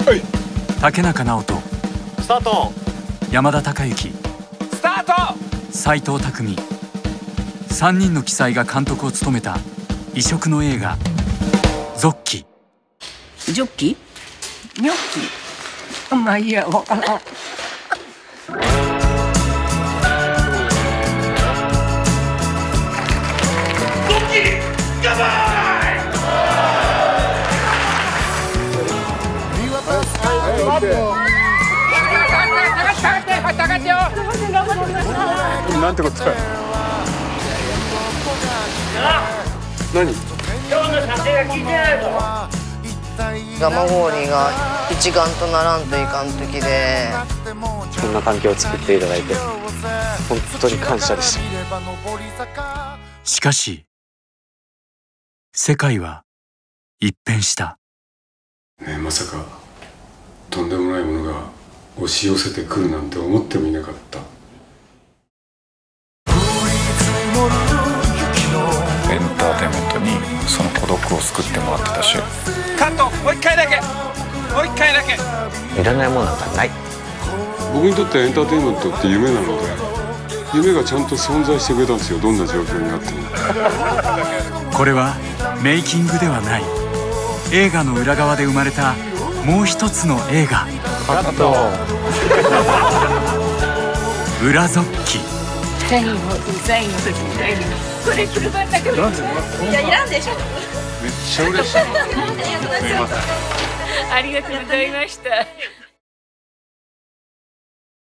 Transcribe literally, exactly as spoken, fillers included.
はい。 竹中直人、 スタート。 山田孝之、 スタート。 斎藤工、さんにんの鬼才が監督を務めた異色の映画「ゾッキ」。 ジョッキ？ニョッキ？まあいいや、わからん。 なんてことだよ。何？ ガマゴーリが一丸とならんといかん時で、 こんな環境を作っていただいて本当に感謝でした。 しかし世界は一変した。 ねえ、まさかとんでもないものが押し寄せてくるなんて思ってもいなかった。 エンターテインメントにその孤独を救ってもらってたし。 カット。もう一回だけ。もう一回だけ。 いらないものなんかない。 僕にとってエンターテインメントって夢なので、夢がちゃんと存在してくれたんですよ、どんな状況になっても。 これはメイキングではない、映画の裏側で生まれたもう一つの映画。 カット。 裏ゾッキ。 繊維を繊維を繊維これ車だけど。いや、いらんでしょ。 めっちゃ嬉しい。 ありがとうございました。